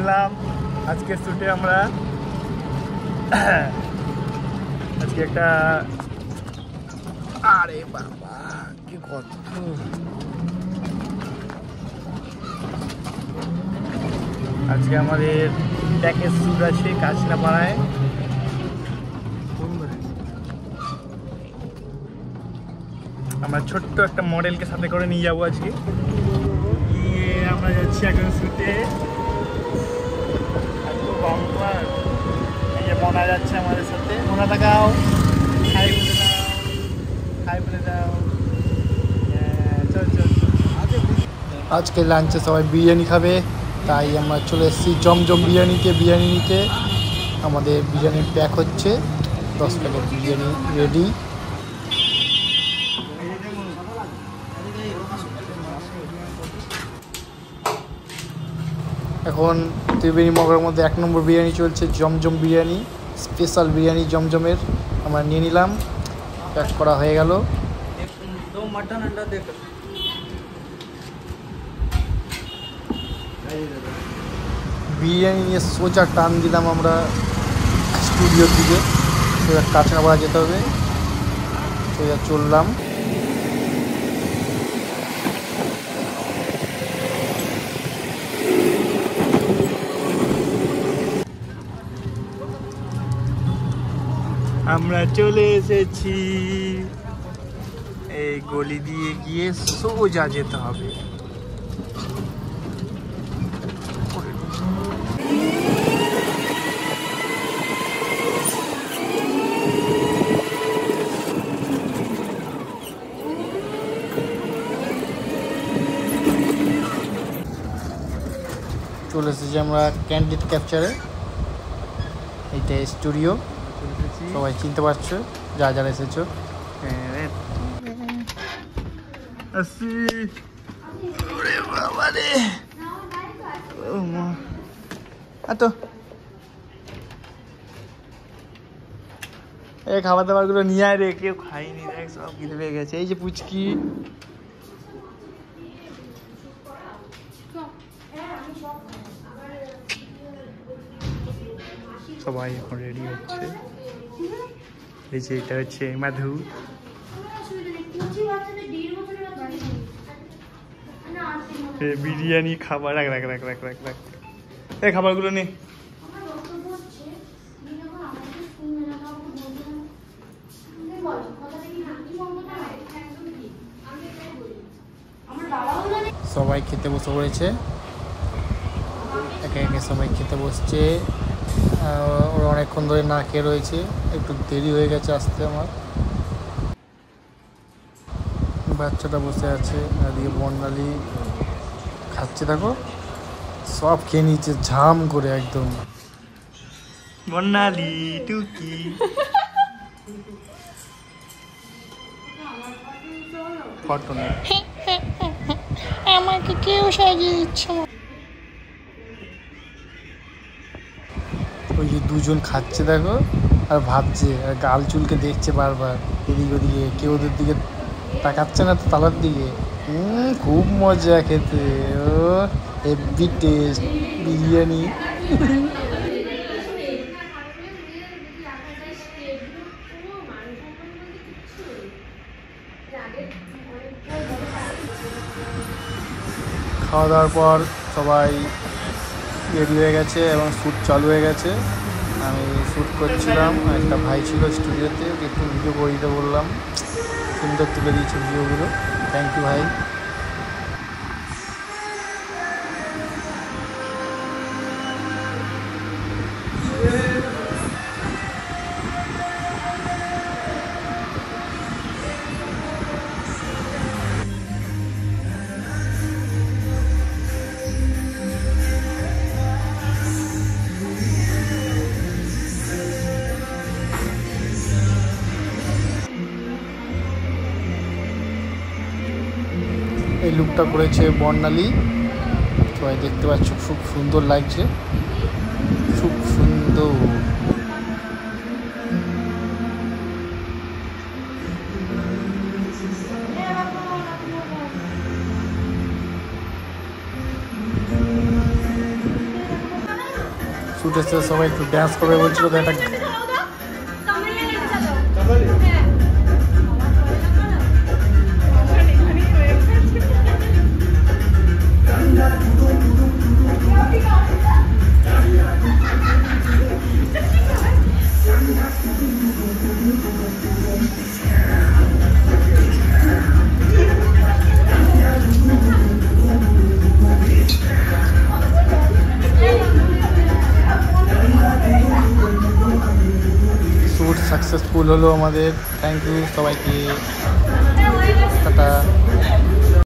এলাম আজকে শুটে আমরা আজকে একটা আরে বাবা কি কত আজকে আমাদের প্যাকেজ শুট আছে কাঁচরাপাড়ায়। আমরা ছোট্ট একটা মডেলকে সাথে করে নিয়ে যাবো আজকে। আমরা যাচ্ছি এখন শুটে। এই যে মনা যাচ্ছে আমাদের সাথে। মনা তাকাও, খাই বলে দাও, খাই বলে দাও। চল চল। আজকে লাঞ্চে সবাই বিরিয়ানি খাবে, তাই আমরা চলে এসেছি জমজম বিরিয়ানিতে বিরিয়ানি নিতে। আমাদের বিরিয়ানি প্যাক হচ্ছে, 10 প্যাকেট বিরিয়ানি রেডি। এখন ত্রিবেণী মগরের মধ্যে 1 নম্বর বিরিয়ানি চলছে, জমজম বিরিয়ানি, স্পেশাল বিরিয়ানি জমজমের। আমরা নিয়ে নিলাম, প্যাক করা হয়ে গেল। বিরিয়ানি নিয়ে সোজা টান দিলাম আমরা স্টুডিওর দিকে। সোজা কাঁচরাপাড়া যেতে হবে, সোজা চললাম। আমরা চলে এসেছি, এই গলি দিয়ে গিয়ে সোজা যেতে হবে। চলে এসেছি আমরা ক্যান্ডিড ক্যাপচারে। এইটা স্টুডিও, সবাই চিনতে পারছো যারা যারা এসেছো। এই খাবার দাবার গুলো নিয়ে আয় রে, কেউ খাইনি, দেখ সব খিদে পেয়ে গেছে। এই যে পুচকি, সবাই এখন রেডি হচ্ছে। এই যে এটা হচ্ছে মাধু, বিরিয়ানি খাবার। রাখ রাখ রাখ রাখ রাখ রাখ এই খাবারগুলো নে। সবাই খেতে বসে পড়েছে, একে একে সবাই খেতে বসছে। ওরা অনেকক্ষণ ধরে না খেয়ে রয়েছে, একটু দেরি হয়ে গেছে আসতে আমার। বাচ্চাটা বসে আছে, এদিকে বর্ণালী খাচ্ছে, দেখো সব খেয়ে নিচ্ছে ঝাম করে একদম। বর্ণালী টুকি ফটো নেই, আমাকে কেউ সাজিয়ে দিচ্ছে। ওই যে দুজন খাচ্ছে দেখো, আর ভাবছে, আর গাল চুলকে দেখছে বারবার এদিক ওদিকে, কেউ ওদের দিকে তাকাচ্ছে না তো তালার দিকে। খুব মজা খেতে, ও হেভি টেস্ট বিরিয়ানি। খাওয়া দাওয়ার পর সবাই রেডি হয়ে গেছে এবং শ্যুট চালু হয়ে গেছে। আমি শ্যুট করছিলাম, একটা ভাই ছিল স্টুডিওতে, একটু ভিডিও করে দিতে বললাম, সুন্দর তুলে দিয়েছে ভিডিওগুলো। থ্যাংক ইউ ভাই। এই লুকটা করেছে বর্ণালী, সবাই দেখতে পাচ্ছ, খুব সুন্দর লাগছে, খুব সুন্দর। শুট এসে সবাই একটু ড্যান্স করবে বলছিল, তো একটা শ্যুট সাকসেসফুল হলো আমাদের। থ্যাংক ইউ সবাইকে, টাটা।